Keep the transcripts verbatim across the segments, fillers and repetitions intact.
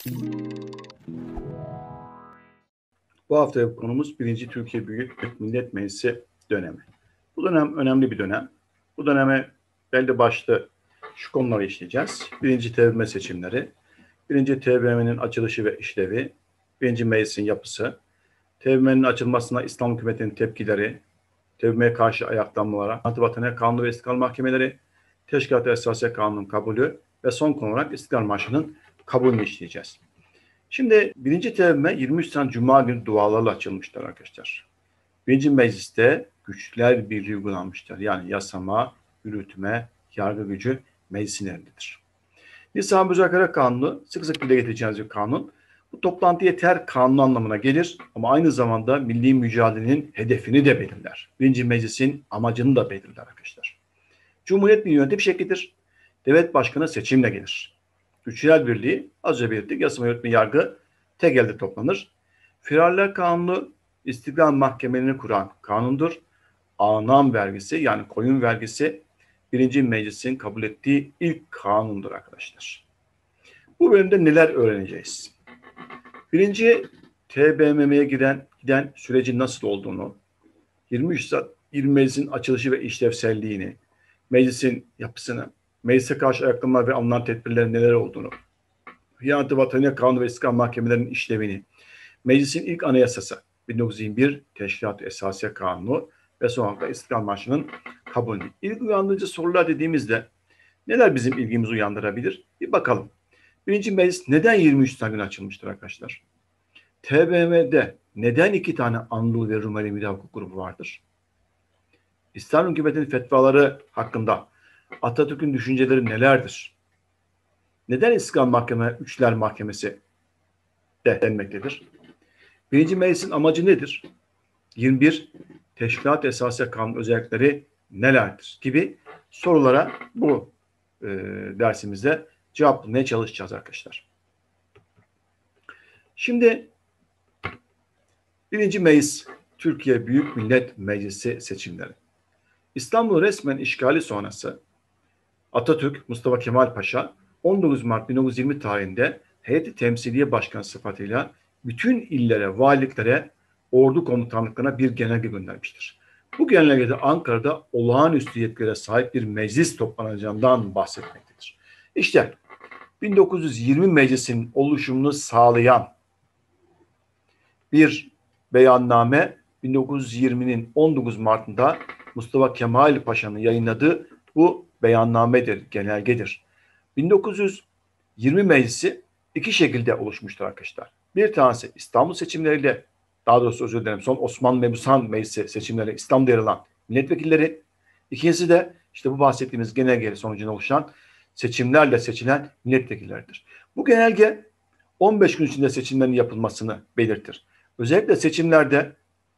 Bu hafta konumuz birinci Türkiye Büyük Millet Meclisi dönemi. Bu dönem önemli bir dönem. Bu döneme belli başlı şu konuları işleyeceğiz. Birinci T B M M seçimleri, birinci T B M M'nin açılışı ve işlevi, birinci Meclisin yapısı, T B M M'nin açılmasına İslam hükümetinin tepkileri, T B M M'ye karşı ayaklanmalara, Antivataniye Kanunu ve İstiklal Mahkemeleri, Teşkilat-ı Esasiye Kanunu'nun kabulü ve son konu olarak İstiklal Marşı'nın kabulünü işleyeceğiz. Şimdi birinci T B M M yirmi üç Nisan Cuma günü dualarla açılmışlar arkadaşlar. Birinci Meclis'te güçler birliği uygulanmıştır. Yani yasama, yürütme, yargı gücü meclisin elindedir. Nisa Müzakere Kanunu sık sık dile getireceğiniz bir kanun. Bu toplantı yeter kanunu anlamına gelir ama aynı zamanda milli mücadelenin hedefini de belirler. Birinci Meclis'in amacını da belirler arkadaşlar. Cumhuriyet bir yönetim şeklidir. Devlet başkanı seçimle gelir. Güçler birliği, az önce belirttik, yasama, yürütme, yargı tek elde toplanır. Firarlar Kanunu İstiklal Mahkemelerini kuran kanundur. Anam vergisi yani koyun vergisi birinci Meclis'in kabul ettiği ilk kanundur arkadaşlar. Bu bölümde neler öğreneceğiz? Birinci T B M M'ye giden, giden sürecin nasıl olduğunu, yirmi üç saat yirmi Meclis'in açılışı ve işlevselliğini, meclisin yapısını, meclise karşı ayaklanma ve alınan tedbirlerin neler olduğunu, Hıyaneti Vataniye Kanunu ve İstiklal Mahkemelerinin işlevini, meclisin ilk anayasası bin dokuz yüz yirmi bir Teşkilat-ı Esasiye Kanunu ve son olarak da İstiklal Marşı'nın kabulü. İlk uyandırıcı sorular dediğimizde neler bizim ilgimizi uyandırabilir? Bir bakalım. Birinci Meclis neden yirmi üç Nisan günü açılmıştır arkadaşlar? T B M M'de neden iki tane Anadolu ve Rumeli Müdafaa Hukuk Grubu vardır? İslam hükümetinin fetvaları hakkında Atatürk'ün düşünceleri nelerdir? Neden İstiklal Mahkeme Üçler Mahkemesi de denmektedir? Birinci Meclis'in amacı nedir? yirmi bir Teşkilat-ı Esasiye Kanunu özellikleri nelerdir? Gibi sorulara bu e, dersimizde cevaplamaya çalışacağız arkadaşlar. Şimdi birinci Meclis Türkiye Büyük Millet Meclisi seçimleri. İstanbul resmen işgali sonrası Atatürk Mustafa Kemal Paşa on dokuz Mart bin dokuz yüz yirmi tarihinde Heyeti Temsiliye Başkanı sıfatıyla bütün illere, valiliklere, ordu komutanlıklarına bir genelge göndermiştir. Bu genelgede Ankara'da olağanüstü yetkilere sahip bir meclis toplanacağından bahsetmektedir. İşte bin dokuz yüz yirmi meclisin oluşumunu sağlayan bir beyanname bin dokuz yüz yirminin on dokuz Mart'ında Mustafa Kemal Paşa'nın yayınladığı bu beyannamedir, genelgedir. bin dokuz yüz yirmi meclisi iki şekilde oluşmuştur arkadaşlar. Bir tanesi İstanbul seçimleriyle, daha doğrusu özür dilerim, son Osmanlı Mebusan Meclisi seçimleriyle İstanbul'da yer alan milletvekilleri. İkincisi de işte bu bahsettiğimiz genelge sonucunda oluşan seçimlerle seçilen milletvekilleridir. Bu genelge on beş gün içinde seçimlerin yapılmasını belirtir. Özellikle seçimlerde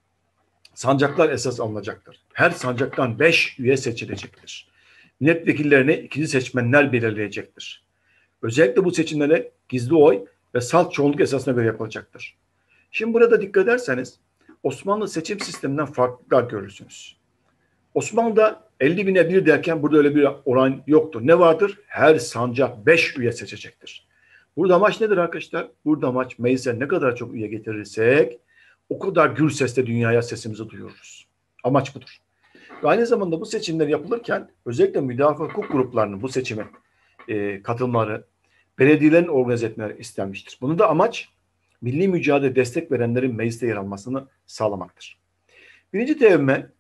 sancaklar esas alınacaktır. Her sancaktan beş üye seçilecektir. Milletvekillerini ikinci seçmenler belirleyecektir. Özellikle bu seçimlere gizli oy ve salt çoğunluk esasına göre yapılacaktır. Şimdi burada dikkat ederseniz Osmanlı seçim sisteminden farklılıklar görürsünüz. Osmanlı'da elli bine bir derken burada öyle bir oran yoktur. Ne vardır? Her sancak beş üye seçecektir. Burada amaç nedir arkadaşlar? Burada amaç meclise ne kadar çok üye getirirsek o kadar gür sesle dünyaya sesimizi duyururuz. Amaç budur. Ve aynı zamanda bu seçimler yapılırken özellikle müdafaa hukuk gruplarının bu seçime e, katılmaları, belediyelerin organize etmeleri istenmiştir. Bunun da amaç milli mücadele destek verenlerin mecliste yer almasını sağlamaktır. Birinci T B M M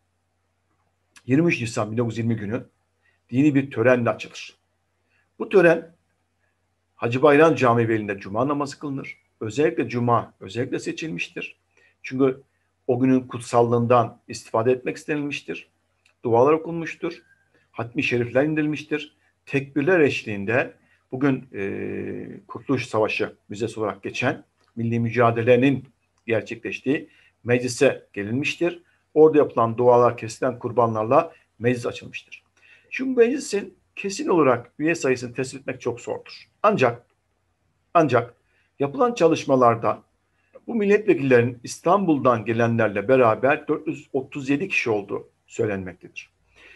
yirmi üç Nisan bin dokuz yüz yirmi günü dini bir törenle açılır. Bu tören Hacı Bayram Camii Veli'nde Cuma namazı kılınır. Özellikle Cuma özellikle seçilmiştir. Çünkü o günün kutsallığından istifade etmek istenilmiştir. Dualar okunmuştur. Hatmi şerifler indirilmiştir. Tekbirler eşliğinde bugün e, Kurtuluş Savaşı müzesi olarak geçen milli mücadelenin gerçekleştiği meclise gelinmiştir. Orada yapılan dualar, kesilen kurbanlarla meclis açılmıştır. Şimdi meclisin kesin olarak üye sayısını tespit etmek çok zordur. Ancak ancak yapılan çalışmalarda bu milletvekillerinin İstanbul'dan gelenlerle beraber dört yüz otuz yedi kişi olduğu söylenmektedir.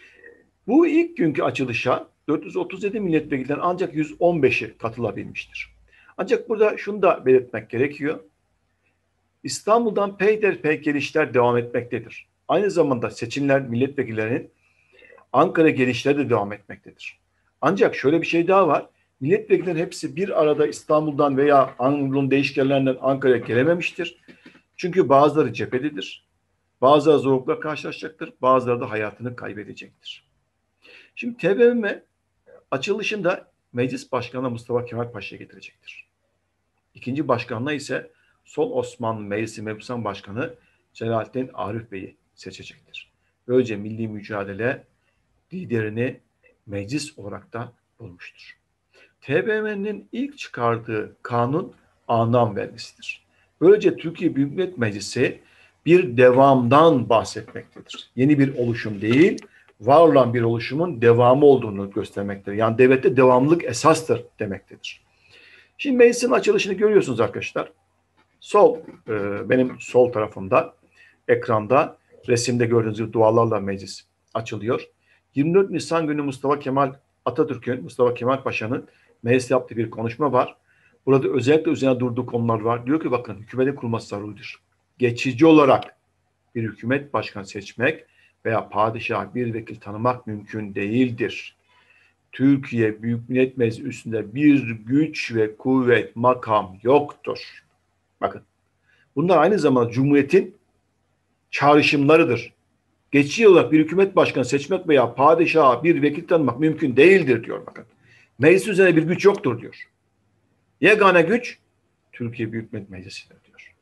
Bu ilk günkü açılışa dört yüz otuz yedi milletvekilden ancak yüz on beşi katılabilmiştir. Ancak burada şunu da belirtmek gerekiyor. İstanbul'dan peyderpey gelişler devam etmektedir. Aynı zamanda seçimler milletvekillerinin Ankara gelişleri de devam etmektedir. Ancak şöyle bir şey daha var. Milletvekillerinin hepsi bir arada İstanbul'dan veya Anadolu'nun değişkenlerinden Ankara'ya gelememiştir. Çünkü bazıları cephededir. Bazıları zorlukla karşılaşacaktır. Bazıları da hayatını kaybedecektir. Şimdi T B M M açılışında Meclis Başkanı Mustafa Kemal Paşa'ya getirecektir. İkinci başkanlığa ise Sol Osmanlı Meclisi Mebusan Başkanı Celalettin Arif Bey'i seçecektir. Böylece milli mücadele liderini meclis olarak da bulmuştur. T B M M'nin ilk çıkardığı kanun anlam vergisidir. Böylece Türkiye Büyük Millet Meclisi bir devamdan bahsetmektedir. Yeni bir oluşum değil, var olan bir oluşumun devamı olduğunu göstermektedir. Yani devlette devamlılık esastır demektedir. Şimdi meclisin açılışını görüyorsunuz arkadaşlar. Sol, e, benim sol tarafımda, ekranda, resimde gördüğünüz gibi dualarla meclis açılıyor. yirmi dört Nisan günü Mustafa Kemal Atatürk'ün, Mustafa Kemal Paşa'nın mecliste yaptığı bir konuşma var. Burada özellikle üzerine durduğu konular var. Diyor ki bakın hükümetin kurulması zaruridir. Geçici olarak bir hükümet başkanı seçmek veya padişah bir vekil tanımak mümkün değildir. Türkiye Büyük Millet Meclisi üstünde bir güç ve kuvvet makam yoktur. Bakın bunlar aynı zamanda Cumhuriyet'in çağrışımlarıdır. Geçici olarak bir hükümet başkanı seçmek veya padişaha bir vekil tanımak mümkün değildir diyor bakın. Meclis üzerine bir güç yoktur diyor. Yegane güç Türkiye Büyük Millet Meclisi'dir diyor.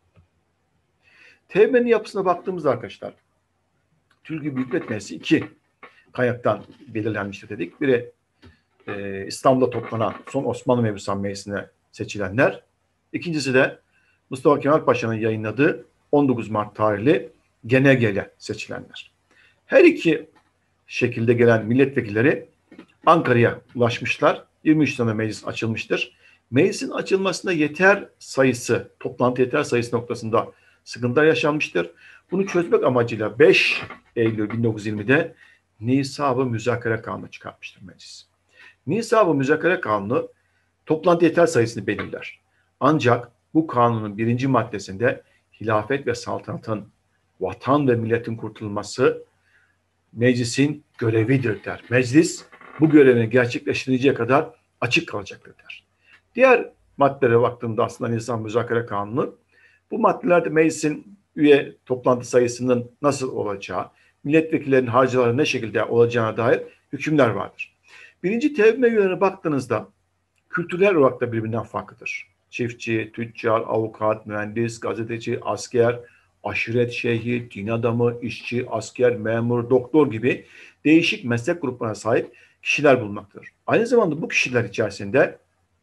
T B M'nin yapısına baktığımızda arkadaşlar Türkiye Büyük Millet Meclisi iki kaynaktan belirlenmiştir dedik. Biri e, İstanbul'da toplanan son Osmanlı Mebusan Meclisi'ne seçilenler. İkincisi de Mustafa Kemal Paşa'nın yayınladığı on dokuz Mart tarihli genelgeyle seçilenler. Her iki şekilde gelen milletvekilleri Ankara'ya ulaşmışlar. yirmi üç tane meclis açılmıştır. Meclisin açılmasında yeter sayısı, toplantı yeter sayısı noktasında sıkıntılar yaşanmıştır. Bunu çözmek amacıyla beş Eylül bin dokuz yüz yirmide Nisab-ı Müzakere Kanunu çıkartmıştır meclis. Nisab-ı Müzakere Kanunu toplantı yeter sayısını belirler. Ancak bu kanunun birinci maddesinde hilafet ve saltanatın, vatan ve milletin kurtulması meclisin görevidir der. Meclis bu görevini gerçekleştireceği kadar açık kalacaktır der. Diğer maddelere baktığımda aslında Nisab-ı Müzakere Kanunu bu maddelerde meclisin üye toplantı sayısının nasıl olacağı, milletvekillerinin harcamaları ne şekilde olacağına dair hükümler vardır. Birinci T B M M üyelerine baktığınızda kültürel olarak da birbirinden farklıdır. Çiftçi, tüccar, avukat, mühendis, gazeteci, asker, aşiret şeyhi, din adamı, işçi, asker, memur, doktor gibi değişik meslek gruplarına sahip kişiler bulunmaktadır. Aynı zamanda bu kişiler içerisinde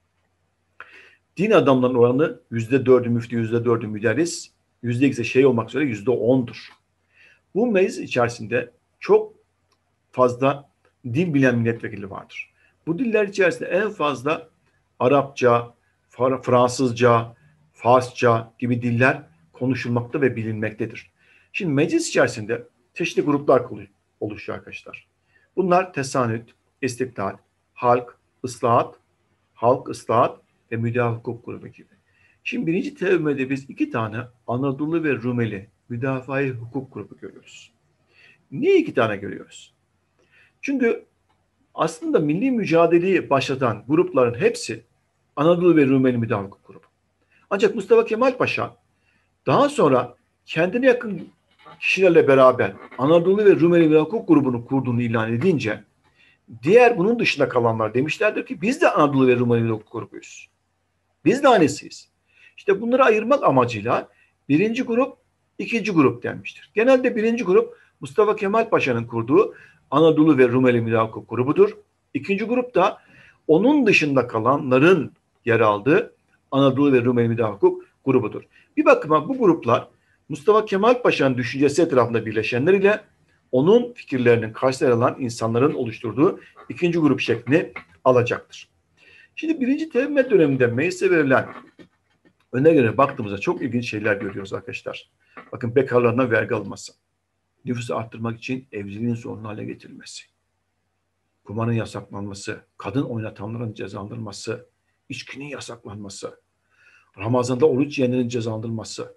din adamlarının oranı yüzde dördü müftü, yüzde dördü müderris, yüzde ikisi şey olmak üzere yüzde ondur. Bu meclis içerisinde çok fazla dil bilen milletvekili vardır. Bu diller içerisinde en fazla Arapça, Fransızca, Farsça gibi diller konuşulmakta ve bilinmektedir. Şimdi meclis içerisinde çeşitli gruplar oluşuyor arkadaşlar. Bunlar tesanüt, istiklal, halk, ıslahat, halk, ıslahat ve müdafaa hukuk grubu gibi. Şimdi birinci T B M'de biz iki tane Anadolu ve Rumeli müdafaa hukuk grubu görüyoruz. Niye iki tane görüyoruz? Çünkü aslında milli mücadeleyi başlatan grupların hepsi Anadolu ve Rumeli müdafaa hukuk grubu. Ancak Mustafa Kemal Paşa daha sonra kendine yakın kişilerle beraber Anadolu ve Rumeli müdafaa hukuk grubunu kurduğunu ilan edince diğer bunun dışında kalanlar demişlerdir ki biz de Anadolu ve Rumeli müdafaa hukuk grubuyuz. Biz de annesiyiz. İşte bunları ayırmak amacıyla birinci grup, ikinci grup denmiştir. Genelde birinci grup Mustafa Kemal Paşa'nın kurduğu Anadolu ve Rumeli müdafaa hukuk grubudur. İkinci grup da onun dışında kalanların yer aldığı Anadolu ve Rumeli müdafaa hukuk grubudur. Bir bakıma bu gruplar Mustafa Kemal Paşa'nın düşüncesi etrafında birleşenler ile onun fikirlerinin karşısına yer alan insanların oluşturduğu ikinci grup şeklini alacaktır. Şimdi birinci T B M M döneminde meclise verilen önergelere baktığımızda çok ilginç şeyler görüyoruz arkadaşlar. Bakın bekarlarına vergi alınması, nüfusu arttırmak için evliliğin zorunlu hale getirilmesi, kumarın yasaklanması, kadın oynatanların cezalandırılması, içkinin yasaklanması, Ramazan'da oruç yiyenlerin cezalandırılması,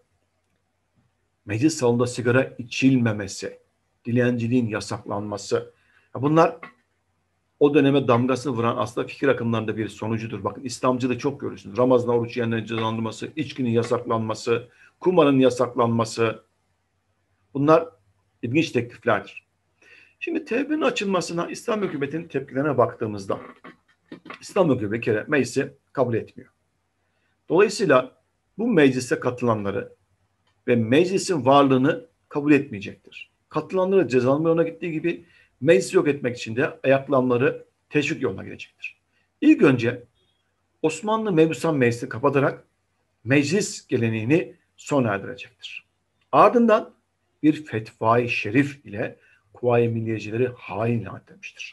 meclis salonunda sigara içilmemesi, dilenciliğin yasaklanması. Bunlar o döneme damgasını vuran aslında fikir akımlarında bir sonucudur. Bakın İslamcılığı çok görürsünüz. Ramazan'da oruç yiyenlerin cezalandırılması, içkinin yasaklanması, kumarın yasaklanması. Bunlar ilginç tekliflerdir. Şimdi tevbenin açılmasına İslam hükümetinin tepkilerine baktığımızda İslam hükümeti bir kere meclisi kabul etmiyor. Dolayısıyla bu meclise katılanları ve meclisin varlığını kabul etmeyecektir. Katılanları cezalandırma yoluna gittiği gibi meclisi yok etmek için de ayaklanmaları teşvik yoluna gidecektir. İlk önce Osmanlı Mebusan Meclisi kapatarak meclis geleneğini sona erdirecektir. Ardından bir fetvai şerif ile Kuvayi Milliyecileri hain ilan etmiştir.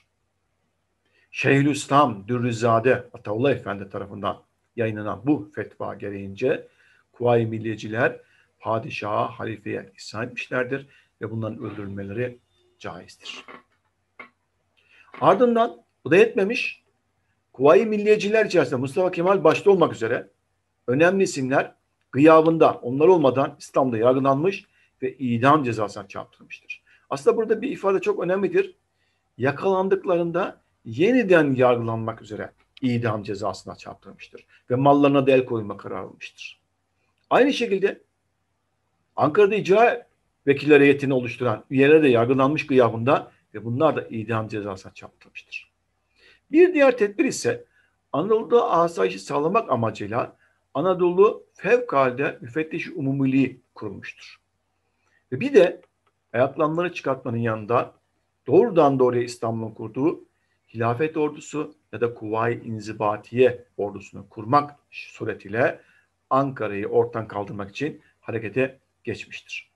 Şeyhülislam Dürrizade Ataullah Efendi tarafından yayınlanan bu fetva gereğince Kuvayi Milliyeciler padişaha, halifeye isyan etmişlerdir ve bunların öldürülmeleri caizdir. Ardından bu da yetmemiş. Kuvayi Milliyeciler içerisinde Mustafa Kemal başta olmak üzere önemli isimler gıyabında onlar olmadan İslam'da yargılanmış ve idam cezasına çarptırılmıştır. Aslında burada bir ifade çok önemlidir. Yakalandıklarında yeniden yargılanmak üzere idam cezasına çarptırılmıştır ve mallarına da el koyma kararı alınmıştır. Aynı şekilde Ankara'da icra vekilleri heyetini oluşturan üyeler de yargılanmış gıyabında ve bunlar da idam cezasına çarptırılmıştır. Bir diğer tedbir ise Anadolu'da asayişi sağlamak amacıyla Anadolu Fevkalade Müfettiş-i Umumiliği kurulmuştur. Ve bir de ayaklanmaları çıkartmanın yanında doğrudan doğruya İstanbul'un kurduğu Hilafet Ordusu ya da Kuvayi İnzibatiye ordusunu kurmak suretiyle Ankara'yı ortadan kaldırmak için harekete geçmiştir.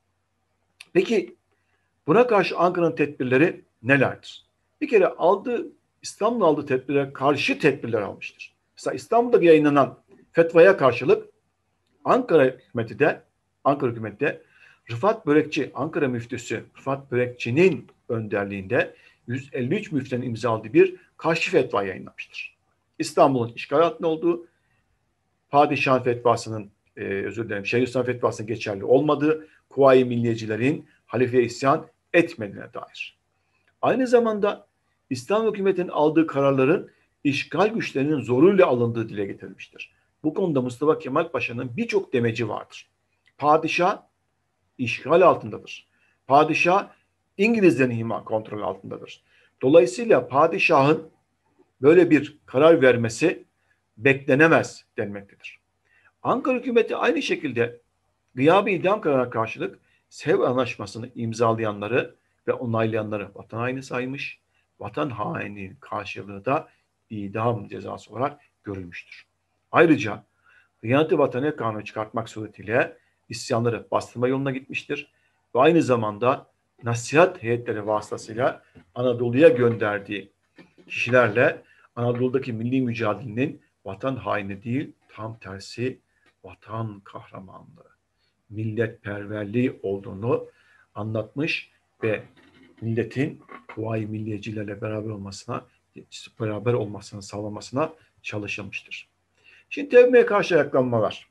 Peki buna karşı Ankara'nın tedbirleri nelerdir? Bir kere aldığı İstanbul'un aldığı tedbirlere karşı tedbirler almıştır. Mesela İstanbul'da yayınlanan fetvaya karşılık Ankara hükümeti de Ankara hükümeti de Rıfat Börekçi, Ankara müftüsü Rıfat Börekçi'nin önderliğinde yüz elli üç müftünün imzaladığı bir karşı fetva yayınlamıştır. İstanbul'un işgal altında olduğu, padişahın fetvasının, e, özür dilerim, Şeyhülislam fetvasının geçerli olmadığı, Kuvayi Milliyecilerin halifeye isyan etmediğine dair. Aynı zamanda İslam hükümetinin aldığı kararların işgal güçlerinin zoruyla alındığı dile getirilmiştir. Bu konuda Mustafa Kemal Paşa'nın birçok demeci vardır. Padişah işgal altındadır. Padişah İngilizlerin hima kontrolü altındadır. Dolayısıyla padişahın böyle bir karar vermesi beklenemez denmektedir. Ankara hükümeti aynı şekilde gıyab-ı idam kararına karşılık Sevr Anlaşması'nı imzalayanları ve onaylayanları vatan haini saymış, vatan haini karşılığı da idam cezası olarak görülmüştür. Ayrıca Hıyanet-i Vataniye Kanunu çıkartmak suretiyle isyanları bastırma yoluna gitmiştir ve aynı zamanda nasihat heyetleri vasıtasıyla Anadolu'ya gönderdiği kişilerle Anadolu'daki milli mücadelenin vatan haini değil, tam tersi vatan kahramanlığı, milletperverliği olduğunu anlatmış ve milletin Kuvayi Milliyecilerle beraber olmasına, beraber olmasını sağlamasına çalışılmıştır. Şimdi tevbeye karşı ayaklanmalar.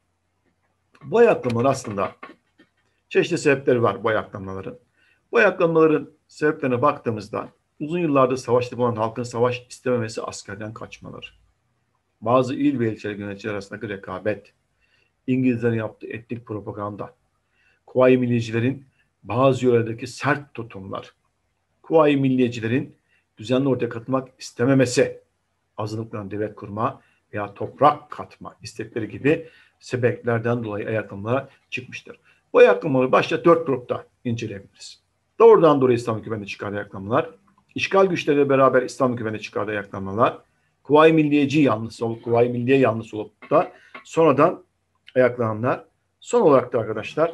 Bu ayaklanmalar aslında çeşitli sebepleri var bu ayaklanmaların. Bu ayaklanmaların sebeplerine baktığımızda uzun yıllardır savaşta bulunan halkın savaş istememesi, askerden kaçmaları, bazı il ve ilçe yöneticiler arasındaki rekabet, İngilizlerin yaptığı etnik propaganda, Kuvayi Milliyecilerin bazı yörelerdeki sert tutumlar, Kuvayi Milliyecilerin düzenli ortaya katılmak istememesi, azınlıklarına devlet kurma veya toprak katma istekleri gibi sebeplerden dolayı ayaklanmalara çıkmıştır. Bu ayaklanmaları başta dört grupta inceleyebiliriz. Doğrudan doğruya İslam hükümetine çıkardığı ayaklanmalar, işgal güçleriyle beraber İslam hükümetine çıkardığı ayaklanmalar, Kuvayi Milliyeci yanlısı olup, Kuvayi Milliye yanlısı olup da sonradan ayaklananlar, son olarak da arkadaşlar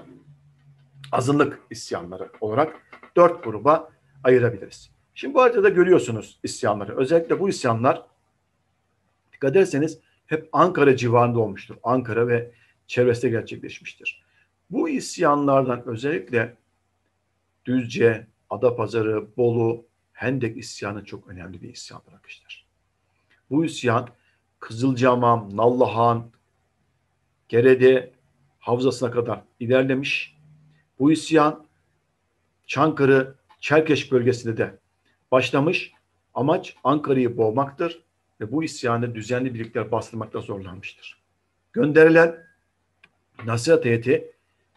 azınlık isyanları olarak dört gruba ayırabiliriz. Şimdi bu haritada görüyorsunuz isyanları. Özellikle bu isyanlar dikkat ederseniz hep Ankara civarında olmuştur. Ankara ve çevresinde gerçekleşmiştir. Bu isyanlardan özellikle Düzce, Adapazarı, Bolu, Hendek isyanı çok önemli bir isyandır arkadaşlar. Bu isyan Kızılcahamam, Nallıhan, Gerede havzasına kadar ilerlemiş. Bu isyan Çankırı, Çerkeş bölgesinde de başlamış. Amaç Ankara'yı boğmaktır ve bu isyanı düzenli birlikler bastırmakta zorlanmıştır. Gönderilen nasihat heyeti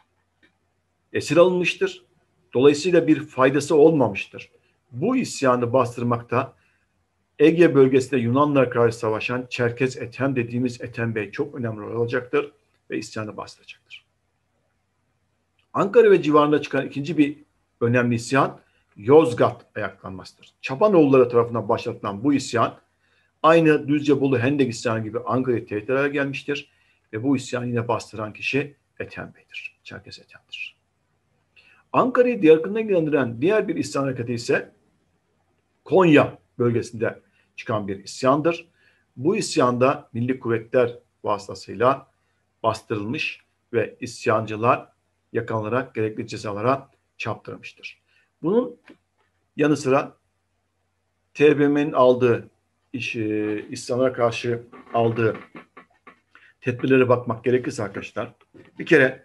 esir alınmıştır. Dolayısıyla bir faydası olmamıştır. Bu isyanı bastırmakta Ege bölgesinde Yunanlara karşı savaşan Çerkez Ethem dediğimiz Ethem Bey çok önemli rol alacaktır ve isyanı bastıracaktır. Ankara ve civarında çıkan ikinci bir önemli isyan Yozgat ayaklanmasıdır. Çapanoğulları tarafından başlatılan bu isyan aynı Düzce, Bolu, Hendek isyanı gibi Ankara'ya tehdit ederek gelmiştir ve bu isyanı yine bastıran kişi Ethem Bey'dir. Çerkez Ethem'dir. Ankara'yı yakından ilgilendiren diğer bir isyan hareketi ise Konya bölgesinde çıkan bir isyandır. Bu isyanda Milli Kuvvetler vasıtasıyla bastırılmış ve isyancılar yakalanarak gerekli cezalara çarptırılmıştır. Bunun yanı sıra T B M M'nin aldığı iş, e, isyanlara karşı aldığı tedbirlere bakmak gerekirse arkadaşlar, bir kere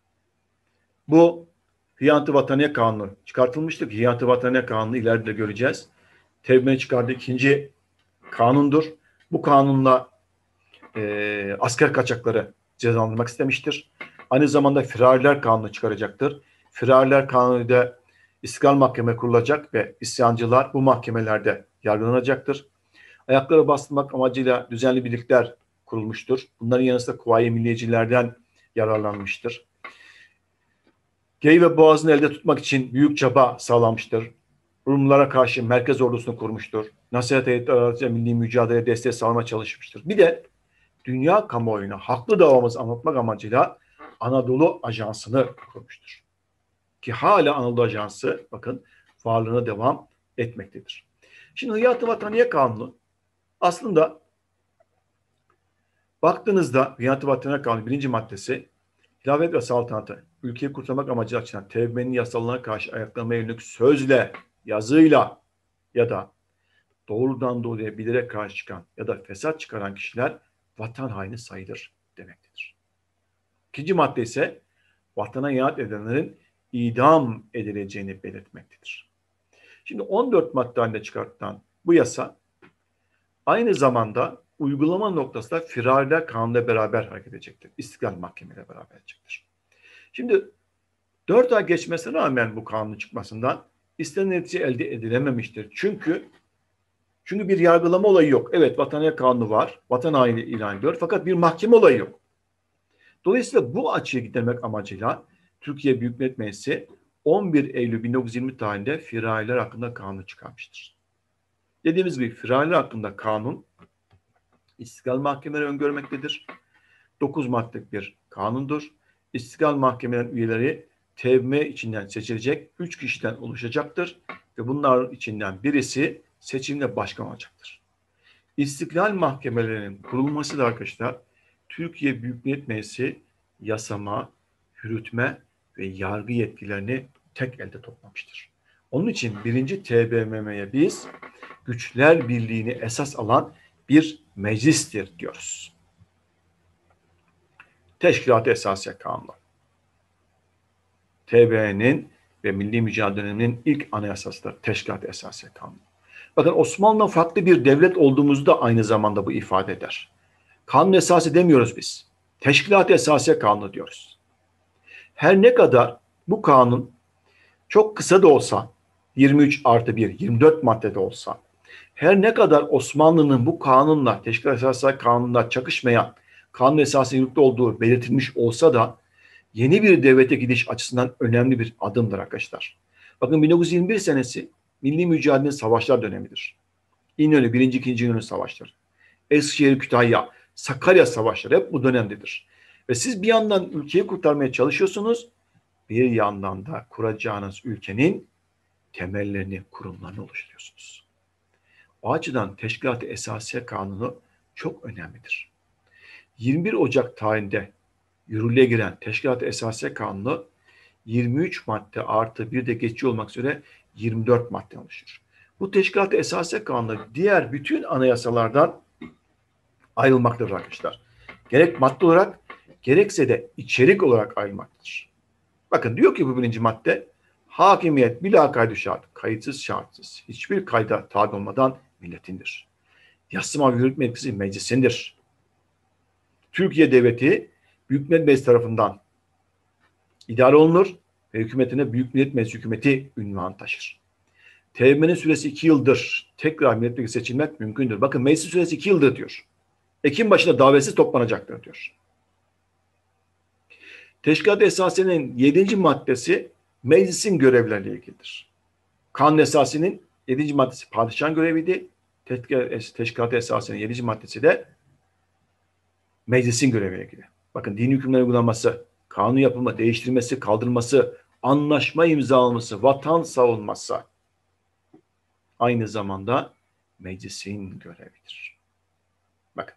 bu Hıyanat-ı Vataniye Kanunu çıkartılmıştır. Hıyanat-ı Vataniye Kanunu ileride de göreceğiz. T B M M çıkardığı ikinci kanundur. Bu kanunla e, asker kaçakları cezalandırmak istemiştir. Aynı zamanda Firariler Kanunu çıkaracaktır. Firariler Kanunu da İstiklal Mahkeme kurulacak ve isyancılar bu mahkemelerde yargılanacaktır. Ayakları bastırmak amacıyla düzenli birlikler kurulmuştur. Bunların yanı sıra Kuvayi Milliyecilerden yararlanmıştır. Gey ve Boğaz'ını elde tutmak için büyük çaba sağlamıştır. Rumlara karşı merkez ordusunu kurmuştur. Nasihat heyetleri arasında milli mücadeleye destek sağlamaya çalışmıştır. Bir de dünya kamuoyuna haklı davamızı anlatmak amacıyla Anadolu Ajansı'nı kurmuştur. Ki hala Anadolu Ajansı bakın varlığına devam etmektedir. Şimdi Hıyanat-ı Vataniye Kanunu aslında baktığınızda Hıyanat-ı Vataniye Kanunu birinci maddesi hilafet ve saltanatı ülkeyi kurtarmak amacıyla açılan T B M M'nin yasalarına karşı ayaklanmaya yönelik sözle, yazıyla ya da doğrudan doğruya bilerek karşı çıkan ya da fesat çıkaran kişiler vatan haini sayılır demektedir. İkinci madde ise vatana ihanet edenlerin idam edileceğini belirtmektedir. Şimdi on dört madde halinde çıkartılan bu yasa aynı zamanda uygulama noktasında Firariler Kanunu'yla beraber hareket edecektir. İstiklal Mahkeme ile beraber edecektir. Şimdi dört ay geçmesine rağmen bu kanunun çıkmasından istenen netice elde edilememiştir. Çünkü çünkü bir yargılama olayı yok. Evet, Vataniye Kanunu var. Vatan haini ilan ediyor. Fakat bir mahkeme olayı yok. Dolayısıyla bu açığı gidermek amacıyla Türkiye Büyük Millet Meclisi on bir Eylül bin dokuz yüz yirmi tarihinde firariler hakkında kanun çıkarmıştır. Dediğimiz gibi firariler hakkında kanun İstiklal Mahkemeleri öngörmektedir. dokuz maddelik bir kanundur. İstiklal Mahkemeleri üyeleri T B M M içinden seçilecek üç kişiden oluşacaktır ve bunların içinden birisi seçimle başkan olacaktır. İstiklal Mahkemelerinin kurulması da arkadaşlar Türkiye Büyük Millet Meclisi yasama, yürütme ve yargı yetkilerini tek elde toplamıştır. Onun için birinci T B M M'ye biz güçler birliğini esas alan bir meclistir diyoruz. Teşkilat-ı Esasiye Kanunu. T B M'nin ve milli mücadelenin ilk anayasasıdır. Teşkilat-ı Esasiye Kanunu. Bakın Osmanlı farklı bir devlet olduğumuzu da aynı zamanda bu ifade eder. Kanun esası demiyoruz biz. Teşkilat-ı Esasiye Kanunu diyoruz. Her ne kadar bu kanun çok kısa da olsa yirmi üç artı bir, yirmi dört maddede olsa, her ne kadar Osmanlı'nın bu kanunla, Teşkilat-ı Esasiye Kanunu'na çakışmayan kanun esası yürürlükte olduğu belirtilmiş olsa da yeni bir devlete gidiş açısından önemli bir adımdır arkadaşlar. Bakın bin dokuz yüz yirmi bir senesi milli mücadelenin savaşlar dönemidir. İnönü, birinci. ikinci. İnönü Savaşları. Eskişehir, Kütahya, Sakarya Savaşları hep bu dönemdedir. Ve siz bir yandan ülkeyi kurtarmaya çalışıyorsunuz, bir yandan da kuracağınız ülkenin temellerini, kurumlarını oluşturuyorsunuz. O açıdan Teşkilat-ı Esasiye Kanunu çok önemlidir. yirmi bir Ocak tarihinde yürürlüğe giren Teşkilat-ı Esasiye Kanunu yirmi üç madde artı bir de geçici olmak üzere yirmi dört madde oluşur. Bu Teşkilat-ı Esasiye Kanunu diğer bütün anayasalardan ayrılmaktadır arkadaşlar. Gerek madde olarak gerekse de içerik olarak ayrılmaktadır. Bakın diyor ki bu birinci madde, hakimiyet bila kaydı şart, kayıtsız şartsız, hiçbir kayda tabi olmadan milletindir. Yasama ve yürütme yetkisi meclisindir. Türkiye Devleti Büyük Millet Meclisi tarafından idare olunur ve hükümetine Büyük Millet Meclisi hükümeti ünvanı taşır. T B M M'nin süresi iki yıldır. Tekrar milletvekili seçilmek mümkündür. Bakın meclis süresi iki yıldır diyor. Ekim başında davetsiz toplanacaktır diyor. Teşkilat-ı Esasiye'nin yedinci maddesi meclisin görevleriyle ilgilidir. Kanun Esasiye'nin yedinci maddesi padişahın göreviydi. Teşkilat-ı Esasiye'nin yedinci maddesi de meclisin göreviyle ilgili. Bakın dini hükümlerin uygulanması, kanun yapılma, değiştirilmesi, kaldırılması, anlaşma imzalaması, vatan savunması aynı zamanda meclisin görevidir. Bakın.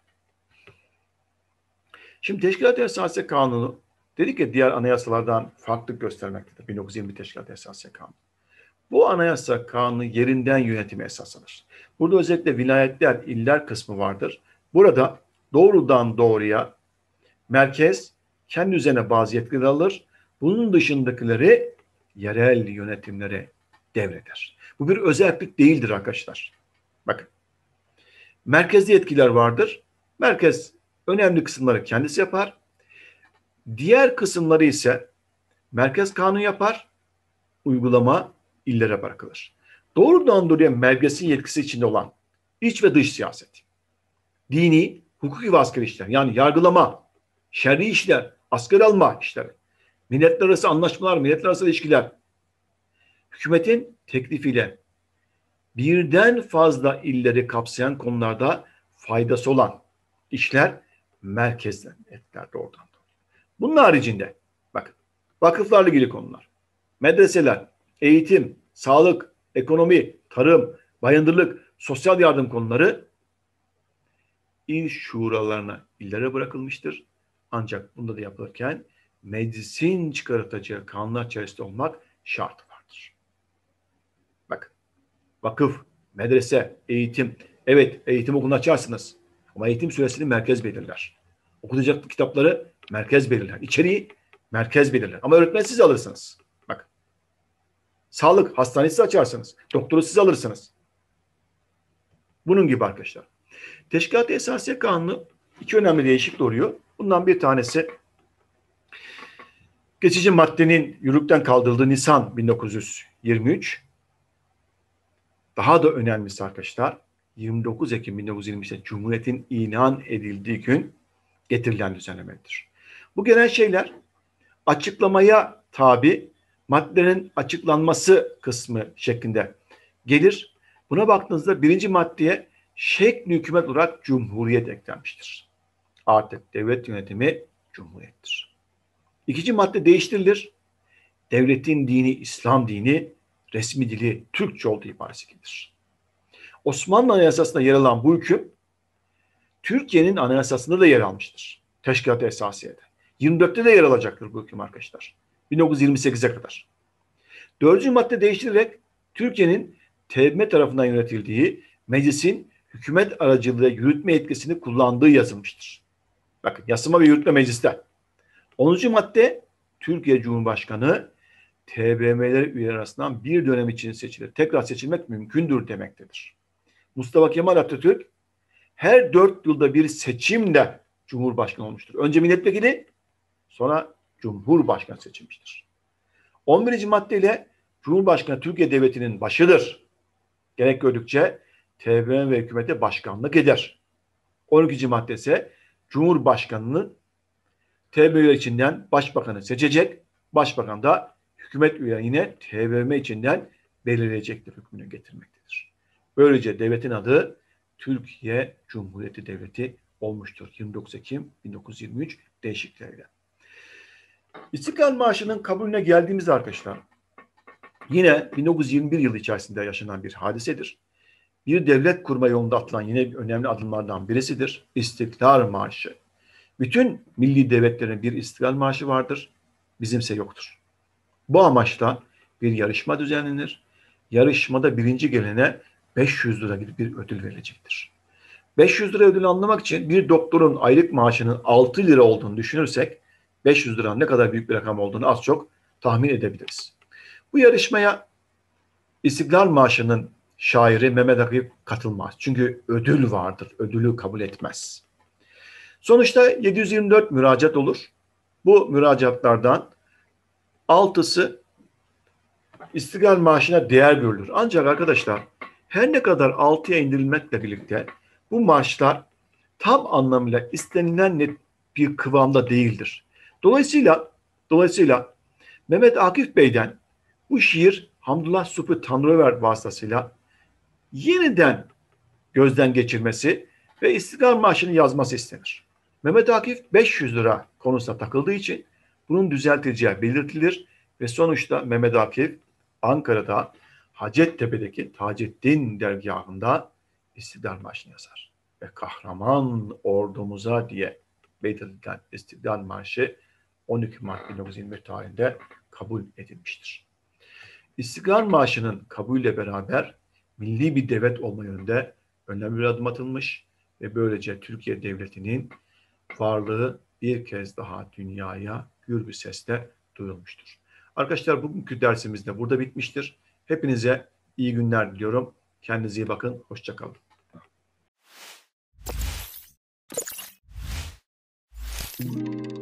Şimdi Teşkilat-ı Esasiye Kanunu dedik ki diğer anayasalardan farklılık göstermektedir. bin dokuz yüz yirmi Teşkilat-ı Esasiye Kanunu. Bu anayasa kanunu yerinden yönetimi esas alır. Burada özellikle vilayetler, iller kısmı vardır. Burada doğrudan doğruya merkez kendi üzerine bazı yetkiler alır. Bunun dışındakileri yerel yönetimlere devreder. Bu bir özellik değildir arkadaşlar. Bakın. Merkezli yetkiler vardır. Merkez önemli kısımları kendisi yapar. Diğer kısımları ise merkez kanun yapar. Uygulama illere bırakılır. Doğrudan doğruya merkezin yetkisi içinde olan iç ve dış siyaset, dini, hukuki ve askeri işler, yani yargılama, şer'i işler, asker alma işleri, milletler arası anlaşmalar, milletler arası ilişkiler, hükümetin teklifiyle birden fazla illeri kapsayan konularda faydası olan işler merkezden etkiler doğrudan. Bunun haricinde bakın vakıflarla ilgili konular, medreseler, eğitim, sağlık, ekonomi, tarım, bayındırlık, sosyal yardım konuları il şuralarına, illere bırakılmıştır. Ancak bunda da yapılırken meclisin çıkartacağı kanunlar içerisinde olmak şartı vardır. Bakın, vakıf, medrese, eğitim, evet eğitim okulunu açarsınız ama eğitim süresini merkez belirler. Okutacak kitapları merkez belirler. İçeriği merkez belirler. Ama öğretmen siz alırsınız. Bak. Sağlık hastanesi açarsınız. Doktoru siz alırsınız. Bunun gibi arkadaşlar. Teşkilat-ı Esasiye Kanunu iki önemli değişiklik doğuruyor. Bundan bir tanesi geçici maddenin yürürlükten kaldırıldığı Nisan bin dokuz yüz yirmi üç. Daha da önemlisi arkadaşlar yirmi dokuz Ekim bin dokuz yüz yirmi üç'te Cumhuriyet'in ilan edildiği gün getirilen düzenlemedir. Bu gelen şeyler açıklamaya tabi maddelerin açıklanması kısmı şeklinde gelir. Buna baktığınızda birinci maddeye şekli hükümet olarak Cumhuriyet eklenmiştir. Artık devlet yönetimi Cumhuriyettir. İkinci madde değiştirilir. Devletin dini İslam dini, resmi dili Türkçe olduğu ibaresi gelir. Osmanlı Anayasası'nda yer alan bu hüküm Türkiye'nin anayasasında da yer almıştır. Teşkilat-ı Esasiye'de. yirmi dört'te de yer alacaktır bu hüküm arkadaşlar. bin dokuz yüz yirmi sekiz'e kadar. Dördüncü madde değiştirilerek Türkiye'nin T B M M tarafından yönetildiği meclisin hükümet aracılığıyla yürütme yetkisini kullandığı yazılmıştır. Bakın yasama ve yürütme mecliste. onuncu madde Türkiye Cumhurbaşkanı T B M M'ler üyeleri arasından bir dönem için seçilir. Tekrar seçilmek mümkündür demektedir. Mustafa Kemal Atatürk her dört yılda bir seçimle Cumhurbaşkanı olmuştur. Önce milletvekili, sonra Cumhurbaşkanı seçilmiştir. on birinci maddeyle Cumhurbaşkanı Türkiye Devleti'nin başıdır. Gerek gördükçe T B M M ve hükümete başkanlık eder. on ikinci madde ise Cumhurbaşkanı'nın T B M M içinden başbakanı seçecek. Başbakan da hükümet üyeleri yine T B M M içinden belirleyecektir hükmünü getirmektedir. Böylece devletin adı Türkiye Cumhuriyeti Devleti olmuştur. yirmi dokuz Ekim bin dokuz yüz yirmi üç değişiklikleriyle. İstiklal Marşı'nın kabulüne geldiğimizde arkadaşlar yine bin dokuz yüz yirmi bir yılı içerisinde yaşanan bir hadisedir. Bir devlet kurma yolunda atılan yine önemli adımlardan birisidir. İstiklal Marşı. Bütün milli devletlerin bir İstiklal Marşı vardır. Bizimse yoktur. Bu amaçla bir yarışma düzenlenir. Yarışmada birinci gelene beş yüz lira gibi bir ödül verilecektir. beş yüz lira ödül anlamak için bir doktorun aylık maaşının altı lira olduğunu düşünürsek beş yüz lira ne kadar büyük bir rakam olduğunu az çok tahmin edebiliriz. Bu yarışmaya İstiklal Marşı'nın şairi Mehmet Akif katılmaz. Çünkü ödül vardır. Ödülü kabul etmez. Sonuçta yedi yüz yirmi dört müracaat olur. Bu müracaatlardan altısı İstiklal Marşı'na değer görülür. Ancak arkadaşlar her ne kadar altıya indirilmekle birlikte bu marşlar tam anlamıyla istenilen net bir kıvamda değildir. Dolayısıyla dolayısıyla Mehmet Akif Bey'den bu şiir Hamdullah Subhi Tanrıver vasıtasıyla yeniden gözden geçirmesi ve İstiklal Marşı'nı yazması istenir. Mehmet Akif beş yüz lira konusuna takıldığı için bunun düzeltileceği belirtilir ve sonuçta Mehmet Akif Ankara'da Hacettepe'deki Taceddin dergahında İstiklal Marşı'nı yazar. Ve kahraman ordumuza diye beydedilen İstiklal Marşı on iki Mart bin dokuz yüz yirmi bir tarihinde kabul edilmiştir. İstiklal Marşı'nın kabulüyle beraber milli bir devlet olma yönünde önemli bir adım atılmış ve böylece Türkiye Devleti'nin varlığı bir kez daha dünyaya gür bir sesle duyulmuştur. Arkadaşlar bugünkü dersimiz de burada bitmiştir. Hepinize iyi günler diliyorum. Kendinize iyi bakın. Hoşça kalın.